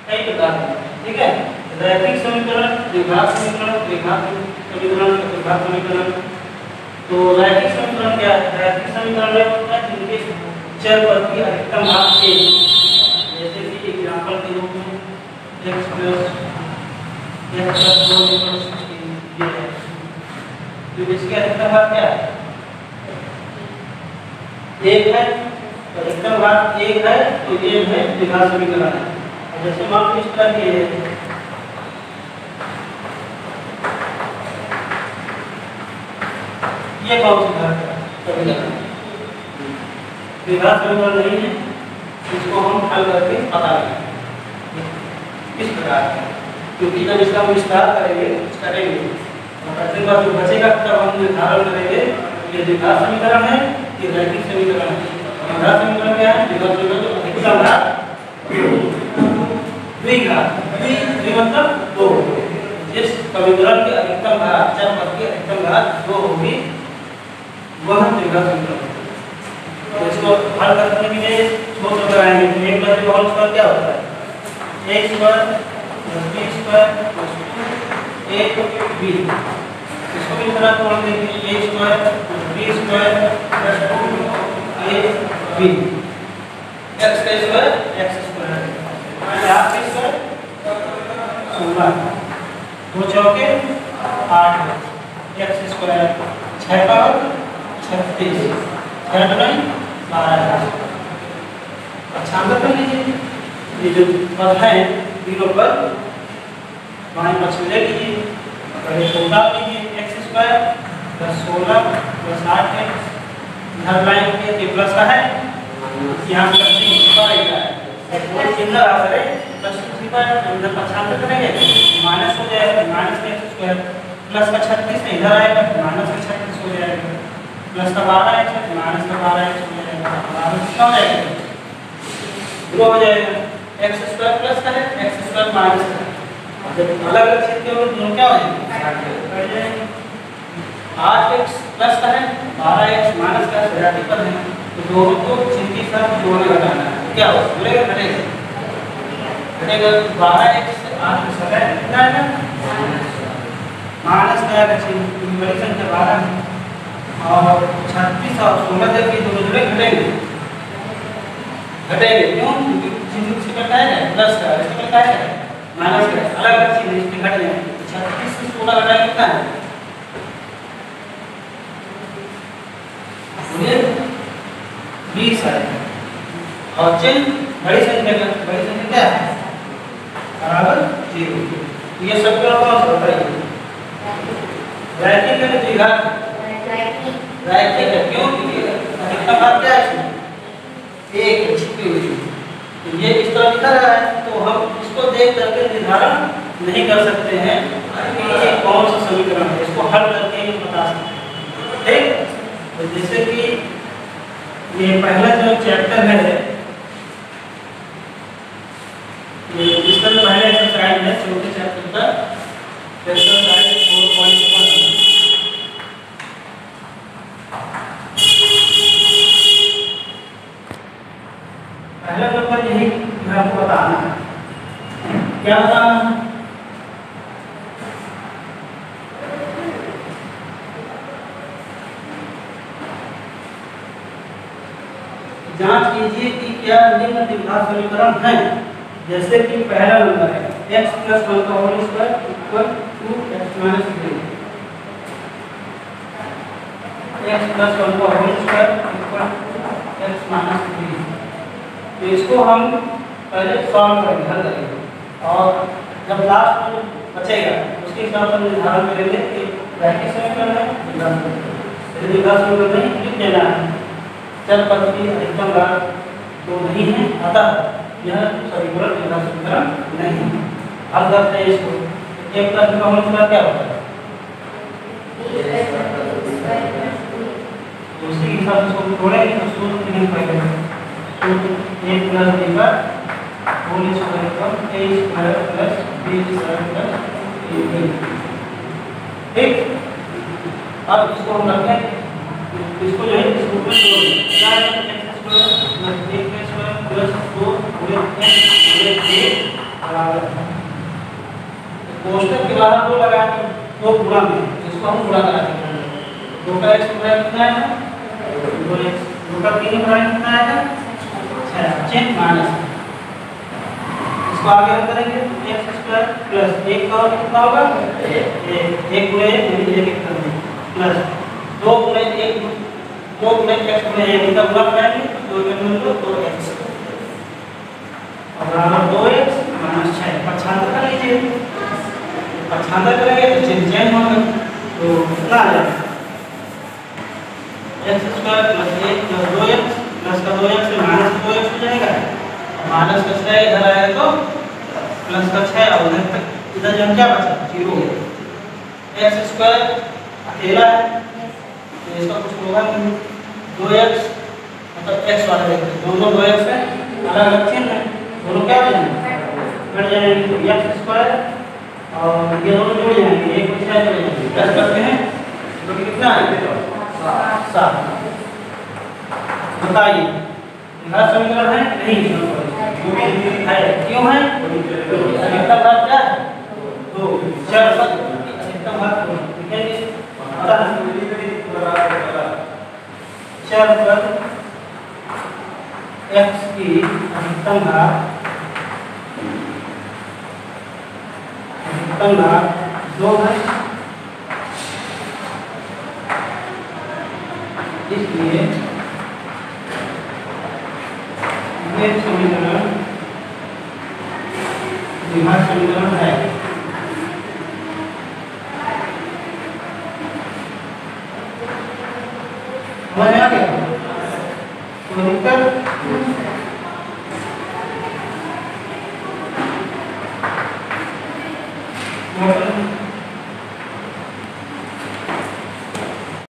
कई प्रकार हैं, ठीक है। रैखिक समीकरण, द्विघात समीकरण, त्रिघात समीकरण, चतुर्घात समीकरण। तो रैखिक समीकरण क्या है? रैखिक समीकरण में होता है जिनके चर पद की अधिकतम घात एक, जैसे कि एग्जांपल के रूप में x + 2 ये है। तो इसकी अधिकतम घात क्या है? एक है, तो अधिकतम घात एक है, तो ये है द्विघात समीकरण है। जैसे मान लो इस तरह की है, ये कौन सी घात है? समीकरण द्विघात समीकरण नहीं है, इसको हम हल करके पता लगाएंगे किस प्रकार है, क्योंकि जब इसका हम विस्तार करेंगे और प्रश्न का जो बचेगा तब हम निर्धारण करेंगे ये द्विघात समीकरण है कि रैखिक समीकरण है। द्विघात समीकरण क्या है? द्विघात समीकरण जो अधिकतम घात द्विघात, द्वि मतलब दो, जिस समीकरण की अधिकतम घात, चर पद की अधिकतम घात दो होगी वह द्विघात समीकरण। तो इसको हल करने के लिए सूत्र लगाएंगे। तो एक प्लस बी होल स्क्वायर क्या होता है? a square plus b square plus 2ab। इसको भी तरह तोड़ देंगे, a square plus b square plus 2ab। x का स्क्वायर x स्क्वायर, 4 का स्क्वायर 16, 2 चौके 8, x स्क्वायर 6 का 36, 6 नहीं 12। अच्छा अंदर कर लीजिए, ये जो पद है तीनों पर बाएं पक्ष में ले लीजिए, पहले छोटा लीजिए x square plus 16 plus 8x, इधर लाइन के ये प्लस का है, यहाँ प्लस का है, एक चिन्ह आ करे प्लस पर इधर पक्षांतर करेंगे माइनस हो जाएगा, माइनस x स्क्वायर प्लस का 36 है इधर आएगा, माइनस का 36 हो जाएगा, प्लस का 12x है माइनस का 12x हो जाएगा, 12 कितना हो जाएगा? 0 हो जाएगा। x स्क्वायर प्लस का है, x स्क्वायर माइनस का है, जब अलग अलग छेद के दोनों क्या हो जाएंगे? 8x प्लस का है, 12x माइनस का है, घटाती पर है, तो दोनों को जिनकी तरफ जोड़ना घटाना है, क्या हो बोलेगा? घटेगा, घटेगा। 12x से 8 में सदा कितना है ना माइनस का है, बड़ी संख्या 12 है, और 36 और 16 देखिए दोनों जुड़े घटेंगे, घटेंगे क्यों? क्योंकि जिससे कटा है प्लस का, इससे कटा है माइनस का, अलग अलग चीज इसमें घट जाएंगे। 36 से 16 घटाए कितना है? बोलिए 20 है, और चिन्ह बड़ी संख्या का, बड़ी संख्या क्या है? बराबर 0। ये सब का कौन सा बताइए? रैखिक है द्विघात? रैखिक है, क्यों? क्योंकि अधिकतम घात क्या है इसमें? एक है, छिपी हुई। तो ये इस तरह लिखा रहा है, तो हम इसको देख करके निर्धारण नहीं कर सकते हैं कि ये कौन सा समीकरण है, इसको हल करके ही बता सकते हैं, ठीक। तो जैसे कि ये पहला जो चैप्टर है, ये इसका जो पहला एक्सरसाइज है चौथे चैप्टर का एक्सरसाइज 4.1, पहला नंबर यही आपको बताना है। क्या बताना है? जांच कीजिए कि क्या निम्न द्विघात समीकरण है। जैसे कि पहला नंबर है x + 1 का whole square equal to x - 3, x + 1 का whole square equal to x - 3। तो इसको हम पहले सॉल्व करेंगे, हल करेंगे, और जब लास्ट में बचेगा उसके हिसाब से निर्धारण करेंगे कि रैखिक समीकरण है द्विघात समीकरण नहीं लिख देना है। चर पद की अधिकतम घात तो नहीं है, अतः यह समीकरण द्विघात समीकरण नहीं है। अब करते हैं इसको, एक प्लस का होल स्क्वायर क्या होता है? उसी हिसाब से इसको जोड़ेंगे तो सूत्र नहीं पाएगा, सूत्र a + b का होल स्क्वायर का a square plus b square plus ab, ठीक। अब इसको हम रखते हैं, इसको जो है इस रूप में जोड़ दें, क्या है? x square plus a square plus 2 x + a कोष्टक के बाहर 2 लगाए तो 2 गुणा में इसको हम गुणा कराते हैं। 2 का x बराबर कितना आएगा 2x, 2 का 3 बराबर कितना आएगा 6 चेक माइनस इसको आगे हम करेंगे x स्क्वायर प्लस 1 का और कितना होगा 1 गुणे 1 यानी 1 कर देंगे प्लस 2 गुणे 1 2 गुणे x गुणे 1 का गुणा करेंगे तो 2 में 2x और बराबर 2x माइनस 6 पक्षांतर कर लीजिए। पक्षांतर करेंगे तो चेंज होगा तो कितना आ जाएगा x square plus 1 plus 2x plus का 2x से माइनस 2x हो जाएगा माइनस का 6 इधर आएगा तो प्लस का 6 और इधर तक इधर जब क्या बचा 0 x स्क्वायर अकेला है तो इसका कुछ होगा नहीं 2x मतलब x वाला देखते दोनों 2x है अलग अलग चिन्ह है दोनों क्या हो जाएंगे बढ़ जाएंगे तो x स्क्वायर और ये दोनों जुड़ जाएंगे एक कुछ है चले जाएंगे प्लस करते हैं तो कितना आएगा 7 बताइए यह समीकरण है नहीं है क्यों है अधिकतम भाग क्या है 2 चर पद अधिकतम भाग लिखेंगे चर पद x की अधिकतम भाग 2 है इसलिए ये समीकरण द्विघात समीकरण है। समझ में आ गया कोई दिक्कत